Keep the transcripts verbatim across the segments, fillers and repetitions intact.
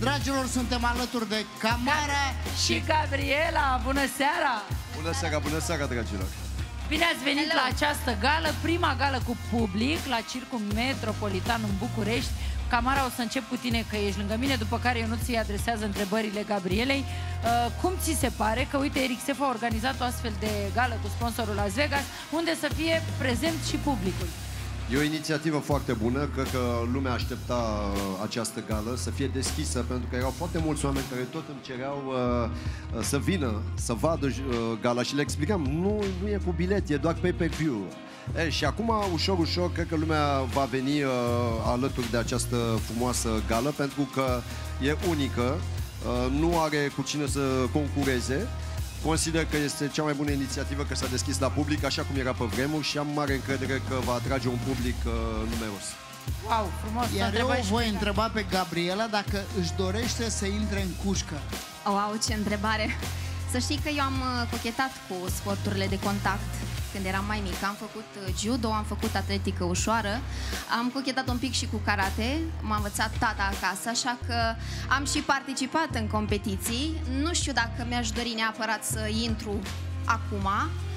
Dragilor, suntem alături de Camara și Gabriela. Bună seara! Bună seara, bună seara, dragilor! Bine ați venit Hello. la această gală, prima gală cu public la Circul Metropolitan în București. Camara, o să încep cu tine, că ești lângă mine, după care Ionuț îi adresează întrebările Gabrielei. Uh, cum ți se pare că, uite, Eric Sef a organizat o astfel de gală cu sponsorul Las Vegas, unde să fie prezent și publicul? E o inițiativă foarte bună, cred că lumea aștepta uh, această gală să fie deschisă, pentru că erau foarte mulți oameni care tot îmi cereau uh, să vină, să vadă uh, gala și le explicam, nu, nu e cu bilet, e doar pay-per-view. E, și acum, ușor, ușor, cred că lumea va veni uh, alături de această frumoasă gală, pentru că e unică, uh, nu are cu cine să concureze. Consider că este cea mai bună inițiativă, că s-a deschis la public, așa cum era pe vremuri, și am mare încredere că va atrage un public uh, numeros. Wow, frumos! Iar eu o voi întreba pe Gabriela dacă își dorește să intre în cușcă. Wow, ce întrebare! Să știi că eu am cochetat cu sporturile de contact când eram mai mică. Am făcut judo, am făcut atletică ușoară, am cochetat un pic și cu karate, m-a învățat tata acasă, așa că am și participat în competiții. Nu știu dacă mi-aș dori neapărat să intru acum,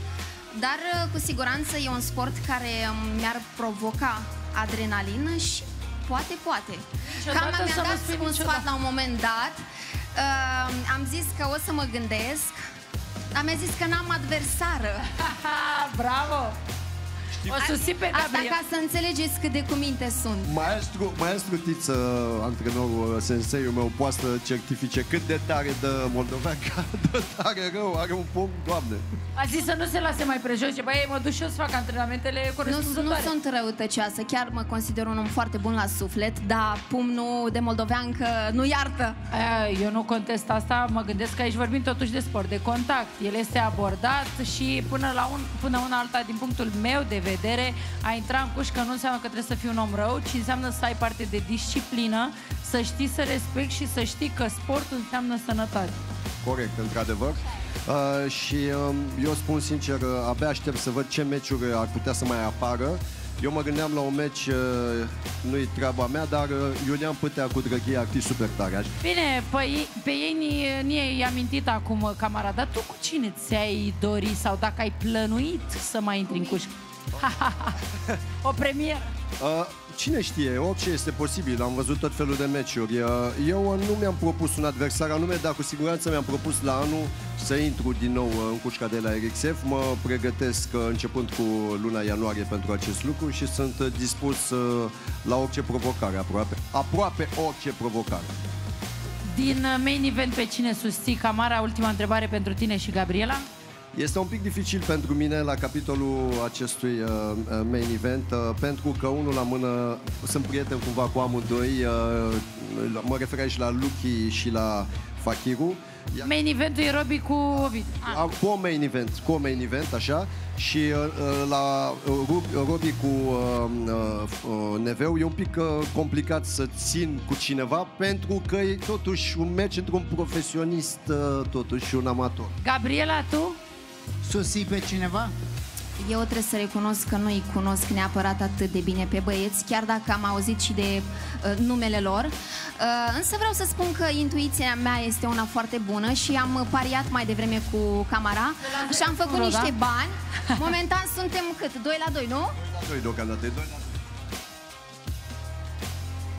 dar cu siguranță e un sport care mi-ar provoca adrenalină și poate, poate. Cam mi-a dat un sfat la un moment dat. Uh, am zis că o să mă gândesc. Dar mi-a zis că n-am adversară. Bravo! O susțin pe Gabriela. Asta ca să înțelegeți cât de cuminte sunt. Maestru, maestru Tiță, antrenorul senseiul meu, poate să certifice cât de tare dă moldovean, că dă tare rău, are un pom, Doamne. A zis să nu se lase mai prejos, ce băi, mă duc și eu să fac antrenamentele corespunzătoare. Nu, nu sunt răutăcioasă, chiar mă consider un om foarte bun la suflet, dar pumnul de moldoveancă nu iartă. Eu nu contest asta, mă gândesc că aici vorbim totuși de sport, de contact. El este abordat și până la un, până una alta, din punctul meu de vedere, a intra în cușcă nu înseamnă că trebuie să fii un om rău, ci înseamnă să ai parte de disciplină, să știi să respecti și să știi că sportul înseamnă sănătate. Corect, într-adevăr. Uh, și uh, eu spun sincer, uh, abia aștept să văd ce meciuri ar putea să mai apară. Eu mă gândeam la un meci, uh, nu-i treaba mea, dar uh, Iulian Pâtea cu Drăghie ar fi super tare. Bine, pe, pe ei ni-ai amintit acum, Camara, dar tu cu cine ți-ai dori sau dacă ai plănuit să mai intri în cușcă? O premieră? Uh, cine știe, orice este posibil, am văzut tot felul de meciuri. Uh, eu nu mi-am propus un adversar anume, dar cu siguranță mi-am propus la anul să intru din nou în cușca de la Eric Sef. Mă pregătesc uh, începând cu luna ianuarie pentru acest lucru și sunt uh, dispus uh, la orice provocare, aproape, aproape orice provocare. Din main event pe cine susții, Camara? Ultima întrebare pentru tine și Gabriela. Este un pic dificil pentru mine la capitolul acestui uh, main event, uh, pentru că unul la mână sunt prieten cumva cu amândoi, uh, mă refer aici la Luchi și la Fakiru. Main eventul e Robi cu Ovid. Ah. Cu o main event, cu o main event, așa, și uh, la uh, Robi cu uh, uh, Neveu e un pic uh, complicat să țin cu cineva, pentru că e totuși un meci între un profesionist, uh, totuși și un amator. Gabriela, tu? Susții pe cineva? Eu trebuie să recunosc că nu-i cunosc neapărat atât de bine pe băieți, chiar dacă am auzit și de uh, numele lor. Uh, însă vreau să spun că intuiția mea este una foarte bună și am pariat mai devreme cu Camara și am făcut niște bani. Momentan suntem cât? doi la doi, nu? doi la doi deocamdată, doi la doi.